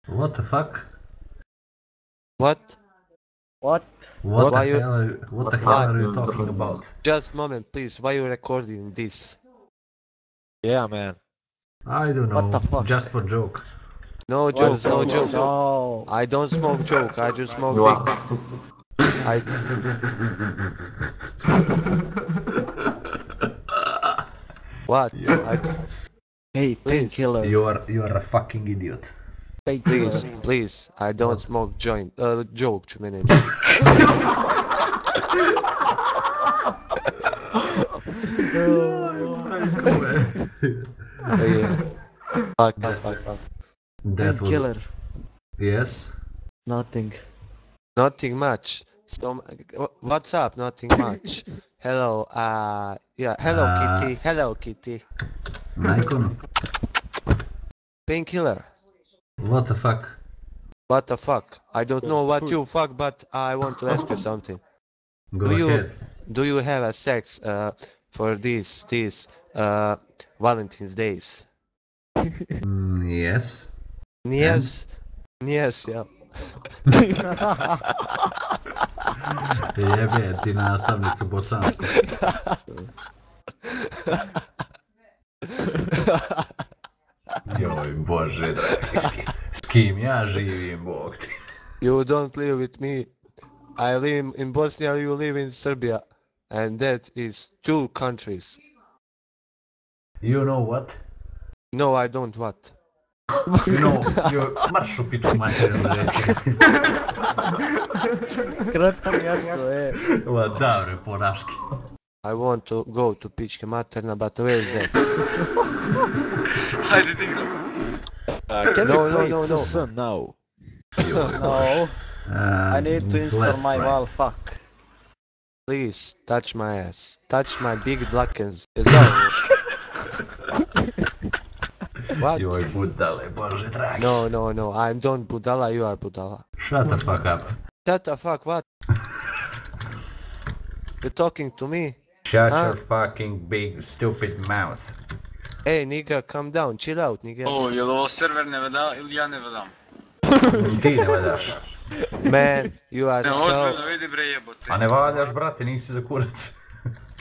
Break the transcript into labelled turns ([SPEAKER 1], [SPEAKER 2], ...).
[SPEAKER 1] What the fuck?
[SPEAKER 2] What?
[SPEAKER 1] What
[SPEAKER 2] Why
[SPEAKER 1] the hell are you talking about?
[SPEAKER 2] Just a moment, please. Why you recording this?
[SPEAKER 3] Yeah, man.
[SPEAKER 1] I don't know.
[SPEAKER 4] What the fuck?
[SPEAKER 1] Just for joke.
[SPEAKER 2] No jokes, no joke.
[SPEAKER 4] No.
[SPEAKER 2] I don't smoke joke. I just smoke dick. I what?
[SPEAKER 4] Hey, painkiller.
[SPEAKER 1] You are a fucking idiot.
[SPEAKER 2] Please, please. I don't smoke joint. Joke, 2 minutes. Yeah. Fuck.
[SPEAKER 1] That was
[SPEAKER 4] Painkiller.
[SPEAKER 1] yes.
[SPEAKER 4] Nothing.
[SPEAKER 2] Nothing much. So, what's up? Nothing much. Hello. Yeah. Hello, Kitty. Hello, Kitty.
[SPEAKER 1] Nikon.
[SPEAKER 2] Painkiller.
[SPEAKER 1] What the fuck?
[SPEAKER 2] What the fuck? I don't know what you fuck, but I want to ask you something.
[SPEAKER 1] Go
[SPEAKER 2] Do you-
[SPEAKER 1] ahead.
[SPEAKER 2] Do you have a sex for these Valentine's days?
[SPEAKER 1] Yes.
[SPEAKER 2] Yes. Yes, yeah.
[SPEAKER 1] Jebe ti nastavnicu bosansku. Joj, bože dragi, s kim ja živim, bog ti.
[SPEAKER 2] You don't live with me. I live in Bosnia, you live in Serbia. And that is 2 countries.
[SPEAKER 1] You know what?
[SPEAKER 2] No, I don't what?
[SPEAKER 1] You know, marš u pičku materinu reći.
[SPEAKER 4] Kratko mi jasno,
[SPEAKER 1] Ma davre, ponaški.
[SPEAKER 2] I want to go to pičke materna, but where is that?
[SPEAKER 5] Hajde ti igram.
[SPEAKER 3] Can
[SPEAKER 2] No,
[SPEAKER 3] we
[SPEAKER 2] no,
[SPEAKER 3] play
[SPEAKER 2] no, no.
[SPEAKER 3] Sun now?
[SPEAKER 4] No. I need to install
[SPEAKER 1] Let's
[SPEAKER 4] my
[SPEAKER 1] try.
[SPEAKER 4] wall, fuck.
[SPEAKER 2] Please, touch my ass. Touch my big blackens. Is that what?
[SPEAKER 1] Joj, budale, bože dragi.
[SPEAKER 2] No. I don't Budala, you are Budala.
[SPEAKER 1] Shut the fuck up.
[SPEAKER 2] Shut the fuck, what? You're talking to me?
[SPEAKER 1] Shut
[SPEAKER 2] Huh?
[SPEAKER 1] your fucking big stupid mouth.
[SPEAKER 2] Hey, nigga, calm down, chill out, nigga.
[SPEAKER 5] O, jel ovo server ne vada ili ja ne vadam?
[SPEAKER 1] Ti ne valjaš.
[SPEAKER 2] Man, you are
[SPEAKER 5] Ne,
[SPEAKER 2] so...
[SPEAKER 5] ozbiljno, vidi bre jebote.
[SPEAKER 1] A ne valjaš, brate, nisi za kurac.